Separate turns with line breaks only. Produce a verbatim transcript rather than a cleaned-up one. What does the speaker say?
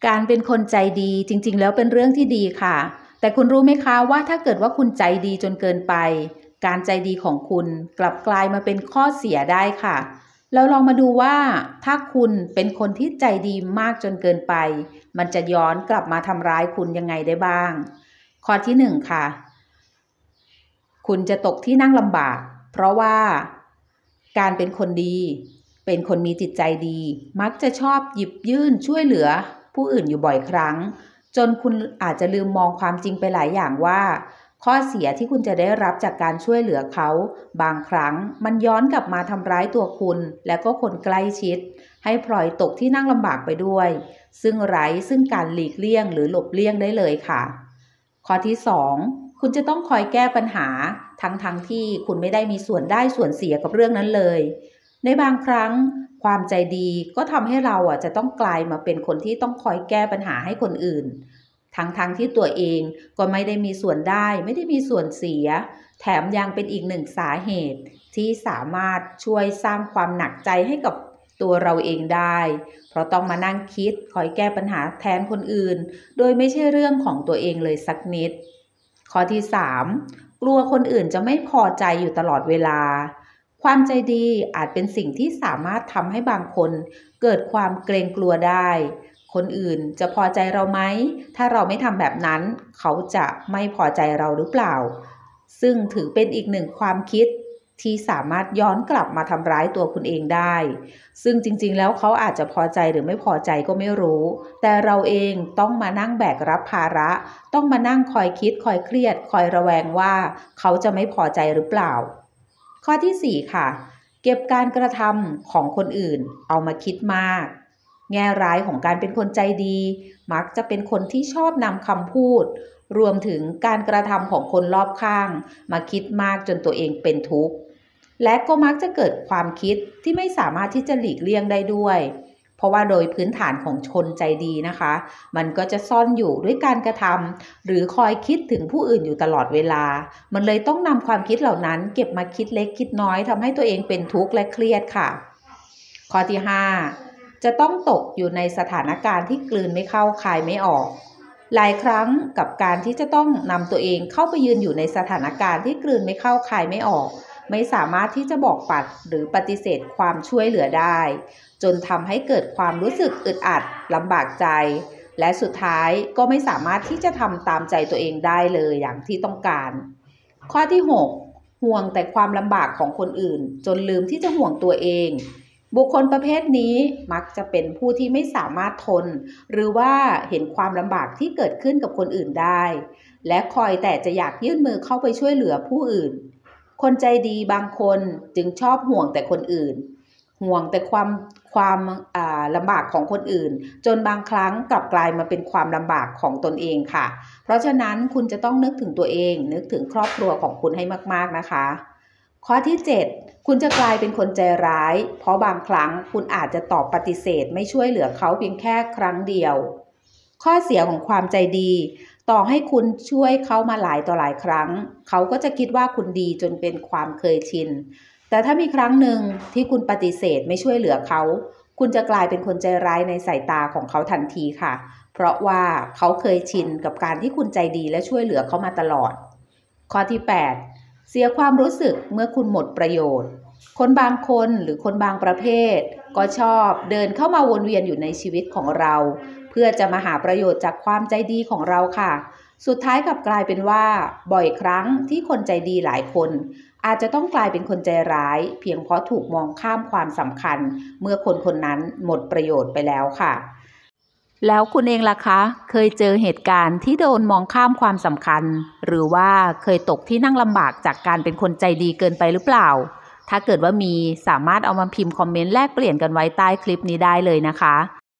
การเป็นคนใจดีจริงๆแล้วเป็นเรื่องที่ดีค่ะแต่คุณรู้ไหมคะว่าถ้าเกิดว่าคุณใจดีจนเกินไปการใจดีของคุณกลับกลายมาเป็นข้อเสียได้ค่ะเราลองมาดูว่าถ้าคุณเป็นคนที่ใจดีมากจนเกินไปมันจะย้อนกลับมาทำร้ายคุณยังไงได้บ้างข้อที่หนึ่งค่ะคุณจะตกที่นั่งลำบากเพราะว่าการเป็นคนดีเป็นคนมีจิตใจดีมักจะชอบหยิบยื่นช่วยเหลือผู้อื่นอยู่บ่อยครั้งจนคุณอาจจะลืมมองความจริงไปหลายอย่างว่าข้อเสียที่คุณจะได้รับจากการช่วยเหลือเขาบางครั้งมันย้อนกลับมาทำร้ายตัวคุณและก็คนใกล้ชิดให้พลอยตกที่นั่งลำบากไปด้วยซึ่งไร้ซึ่งการหลีกเลี่ยงหรือหลบเลี่ยงได้เลยค่ะข้อที่สองคุณจะต้องคอยแก้ปัญหาทั้งๆ ท, ที่คุณไม่ได้มีส่วนได้ส่วนเสียกับเรื่องนั้นเลยในบางครั้งความใจดีก็ทำให้เราอ่ะจะต้องกลายมาเป็นคนที่ต้องคอยแก้ปัญหาให้คนอื่นทั้งๆ ท, ที่ตัวเองก็ไม่ได้มีส่วนได้ไม่ได้มีส่วนเสียแถมยังเป็นอีกหนึ่งสาเหตุที่สามารถช่วยสร้างความหนักใจให้กับตัวเราเองได้เพราะต้องมานั่งคิดคอยแก้ปัญหาแทนคนอื่นโดยไม่ใช่เรื่องของตัวเองเลยสักนิดข้อที่สามกลัวคนอื่นจะไม่พอใจอยู่ตลอดเวลาความใจดีอาจเป็นสิ่งที่สามารถทำให้บางคนเกิดความเกรงกลัวได้คนอื่นจะพอใจเราไหมถ้าเราไม่ทำแบบนั้นเขาจะไม่พอใจเราหรือเปล่าซึ่งถือเป็นอีกหนึ่งความคิดที่สามารถย้อนกลับมาทำร้ายตัวคุณเองได้ซึ่งจริงๆแล้วเขาอาจจะพอใจหรือไม่พอใจก็ไม่รู้แต่เราเองต้องมานั่งแบกรับภาระต้องมานั่งคอยคิดคอยเครียดคอยระแวงว่าเขาจะไม่พอใจหรือเปล่าข้อที่สี่ค่ะเก็บการกระทำของคนอื่นเอามาคิดมากแง่ร้ายของการเป็นคนใจดีมักจะเป็นคนที่ชอบนำคำพูดรวมถึงการกระทำของคนรอบข้างมาคิดมากจนตัวเองเป็นทุกข์และก็มักจะเกิดความคิดที่ไม่สามารถที่จะหลีกเลี่ยงได้ด้วยเพราะว่าโดยพื้นฐานของคนใจดีนะคะมันก็จะซ่อนอยู่ด้วยการกระทำหรือคอยคิดถึงผู้อื่นอยู่ตลอดเวลามันเลยต้องนำความคิดเหล่านั้นเก็บมาคิดเล็กคิดน้อยทำให้ตัวเองเป็นทุกข์และเครียดค่ะข้อที่ห้าจะต้องตกอยู่ในสถานการณ์ที่กลืนไม่เข้าคายไม่ออกหลายครั้งกับการที่จะต้องนำตัวเองเข้าไปยืนอยู่ในสถานการณ์ที่กลืนไม่เข้าคายไม่ออกไม่สามารถที่จะบอกปัดหรือปฏิเสธความช่วยเหลือได้จนทำให้เกิดความรู้สึกอึดอัดลำบากใจและสุดท้ายก็ไม่สามารถที่จะทำตามใจตัวเองได้เลยอย่างที่ต้องการข้อที่หกห่วงแต่ความลำบากของคนอื่นจนลืมที่จะห่วงตัวเองบุคคลประเภทนี้มักจะเป็นผู้ที่ไม่สามารถทนหรือว่าเห็นความลำบากที่เกิดขึ้นกับคนอื่นได้และคอยแต่จะอยากยื่นมือเข้าไปช่วยเหลือผู้อื่นคนใจดีบางคนจึงชอบห่วงแต่คนอื่นห่วงแต่ความความลำบากของคนอื่นจนบางครั้งกลับกลายมาเป็นความลำบากของตนเองค่ะเพราะฉะนั้นคุณจะต้องนึกถึงตัวเองนึกถึงครอบครัวของคุณให้มากๆนะคะข้อที่เจ็ดคุณจะกลายเป็นคนใจร้ายเพราะบางครั้งคุณอาจจะตอบปฏิเสธไม่ช่วยเหลือเขาเพียงแค่ครั้งเดียวข้อเสียของความใจดีต่อให้คุณช่วยเขามาหลายต่อหลายครั้งเขาก็จะคิดว่าคุณดีจนเป็นความเคยชินแต่ถ้ามีครั้งหนึ่งที่คุณปฏิเสธไม่ช่วยเหลือเขาคุณจะกลายเป็นคนใจร้ายในสายตาของเขาทันทีค่ะเพราะว่าเขาเคยชินกับการที่คุณใจดีและช่วยเหลือเขามาตลอดข้อที่แปดเสียความรู้สึกเมื่อคุณหมดประโยชน์คนบางคนหรือคนบางประเภทก็ชอบเดินเข้ามาวนเวียนอยู่ในชีวิตของเราเพื่อจะมาหาประโยชน์จากความใจดีของเราค่ะสุดท้ายกลับกลายเป็นว่าบ่อยครั้งที่คนใจดีหลายคนอาจจะต้องกลายเป็นคนใจร้ายเพียงเพราะถูกมองข้ามความสำคัญเมื่อคนคนนั้นหมดประโยชน์ไปแล้วค่ะแล้วคุณเองล่ะคะเคยเจอเหตุการณ์ที่โดนมองข้ามความสำคัญหรือว่าเคยตกที่นั่งลำบากจากการเป็นคนใจดีเกินไปหรือเปล่าถ้าเกิดว่ามีสามารถเอามาพิมพ์คอมเมนต์แลกเปลี่ยนกันไว้ใต้คลิปนี้ได้เลยนะคะ